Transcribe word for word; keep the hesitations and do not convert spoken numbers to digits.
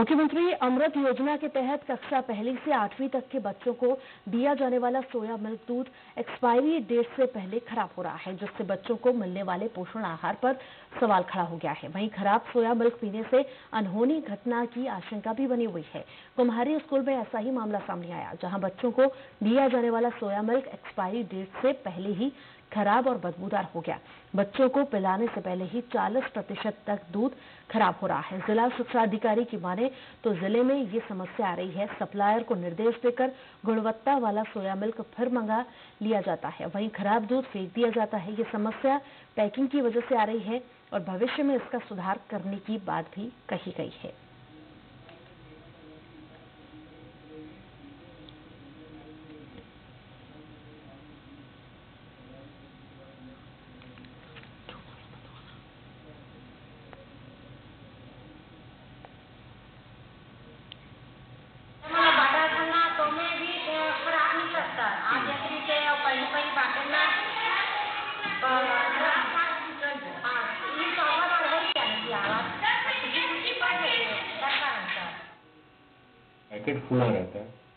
मुख्यमंत्री अमृत योजना के तहत कक्षा पहली से आठवीं तक के बच्चों को दिया जाने वाला सोया मिल्क दूध एक्सपायरी डेट से पहले खराब हो रहा है, जिससे बच्चों को मिलने वाले पोषण आहार पर सवाल खड़ा हो गया है। वहीं खराब सोया मिल्क पीने से अनहोनी घटना की आशंका भी बनी हुई है। कुम्हारी स्कूल में ऐसा ही मामला सामने आया, जहां बच्चों को दिया जाने वाला सोया मिल्क एक्सपायरी डेट से पहले ही खराब और बदबूदार हो गया। बच्चों को पिलाने से पहले ही चालीस प्रतिशत तक दूध खराब हो रहा है। जिला शिक्षा अधिकारी की माने तो जिले में ये समस्या आ रही है। सप्लायर को निर्देश देकर गुणवत्ता वाला सोया मिल्क फिर मंगा लिया जाता है, वहीं खराब दूध फेंक दिया जाता है। ये समस्या पैकिंग की वजह से आ रही है और भविष्य में इसका सुधार करने की बात भी कही गई है। पैकेट खुला रहता है।